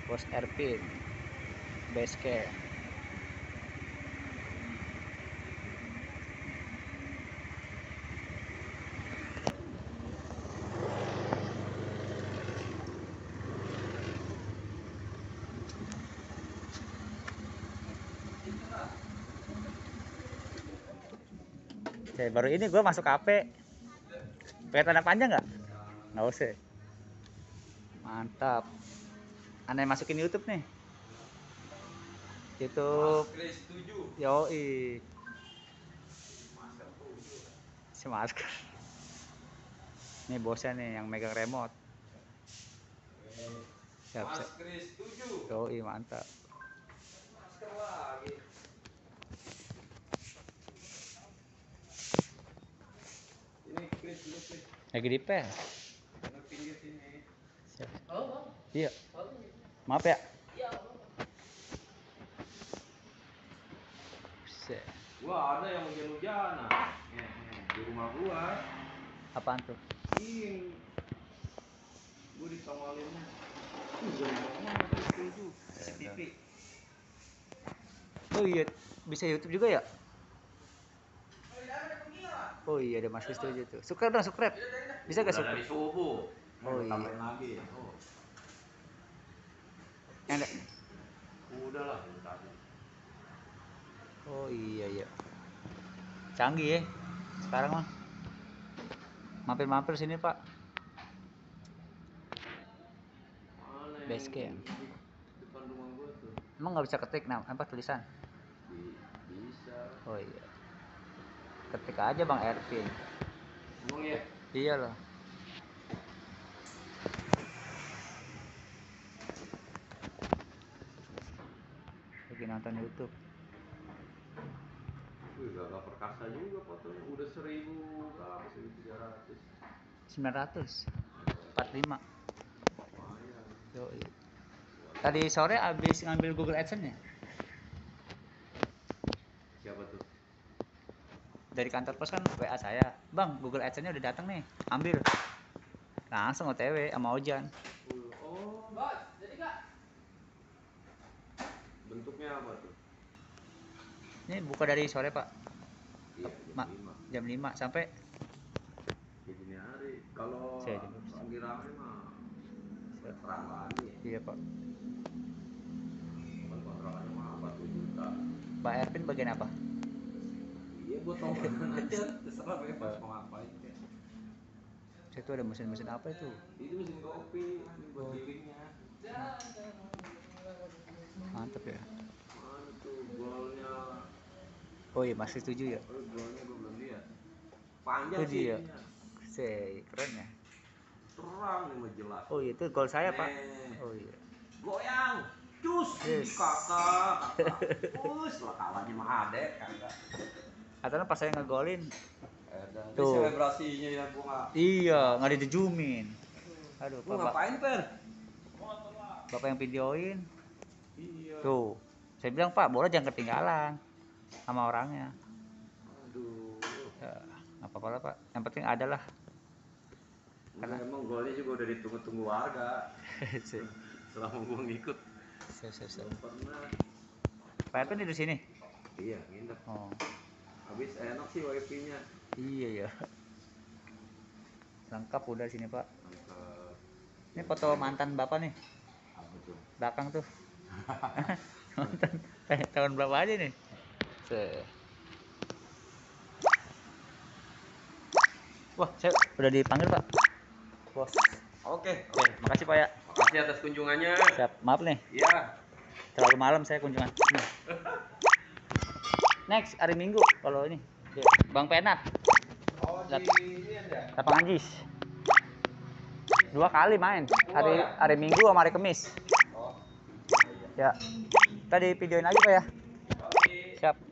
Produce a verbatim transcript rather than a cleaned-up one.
Bos Erpin base camp. Oke, baru ini gue masuk kafe. Pakai tanda panjang nggak? Nggak usah. Mantap. Aneh masukin YouTube nih. YouTube. Yoi. Si masker. Ini bosnya nih yang megang remote. Siap, siap. Yoi, mantap. Lagi di pen. Iya. Maaf ya. Gua ada yang hujan-hujanan di rumah gua. Apaan tuh? Ini gua ditongolin. Oh iya, bisa YouTube juga ya? Oh iya, ada Mas setuju tuh. Subscribe dong, subscribe. Bisa gak subscribe? Dari subuh. Oh iya. Tambahin lagi. Oh. Enak. Udah lah, tadi. Oh iya iya. Canggih ya. Sekarang mah. Mampir-mampir sini, Pak. Base camp. Depan rumah gua tuh. Emang nggak bisa ketik nah, apa tulisan? Bisa. Oh iya. Ketik aja Bang Ervin. Emang ya? Iya loh. Lagi nonton YouTube. Wih, gak perkasa juga fotonya. Udah seribu berapa? Seribu tiga ratus. Sembilan ratus. Empat lima. Lumayan. Yoi. Tadi sore abis ngambil Google AdSense ya? Siapa tuh? Dari kantor pos kan W A saya, Bang Google AdSense-nya udah datang nih, ambil. Langsung O T W sama Ojan. Oh, bos, jadi kak? Bentuknya apa tuh? Ini buka dari sore Pak. Iya, Ma jam lima. Jam lima sampai Di dini hari. Kalau Saya jam lagi rame mah terang lagi. Iya Pak. Kan kontrakannya mah empat puluh juta. Pak Ervin bagian apa? Iya, buat tongkrongan aja. Terserah bebas mau ngapain ya. Itu ada mesin-mesin apa itu? Itu mesin kopi, ini buat giringnya. Mantep ya. Mana tuh golnya? Oh iya masih setuju ya. Oh, golnya gue belum lihat. Panjang Itu sih. dia. Say, keren ya. Terang nih mah jelas. Oh iya itu gol saya Pak. Nih. Oh iya. Goyang, cus, Yes. kakak, kakak, cus, lah kawannya mah adek, kakak. Katanya pas saya ngegolin. Ada. Tuh. Ini selebrasinya ya gua nggak. Iya nggak didejumin. Aduh Gua Pak. ngapain per? Bapak yang videoin. Iya. Tuh. Saya bilang Pak bola jangan ketinggalan sama orangnya. Aduh. Ya, nggak apa-apa lah Pak. Yang penting ada lah. Karena emang golnya juga udah ditunggu-tunggu warga. Selama gua ngikut. Siap, siap, siap. Belum pernah. Pak Ervin di sini. Iya, nginep. Oh. Habis enak sih wifi-nya. Iya ya. Lengkap udah di sini Pak. Lengkap. Ini foto mantan Bapak nih. Apa tuh? Belakang tuh. Mantan. Eh, tahun berapa aja nih? Se. Wah, saya udah dipanggil Pak. Bos. Oke. Oke, makasih Pak ya. Makasih atas kunjungannya. Siap, maaf nih. Iya. Terlalu malam saya kunjungan. Nih. Next hari Minggu kalau ini. Bang Penat. Oh, di ini ada. Lapangan Jis. Dua kali main. Hari hari Minggu sama hari Kamis. Oh. Ya. Tadi videoin aja Pak ya. Oke. Siap.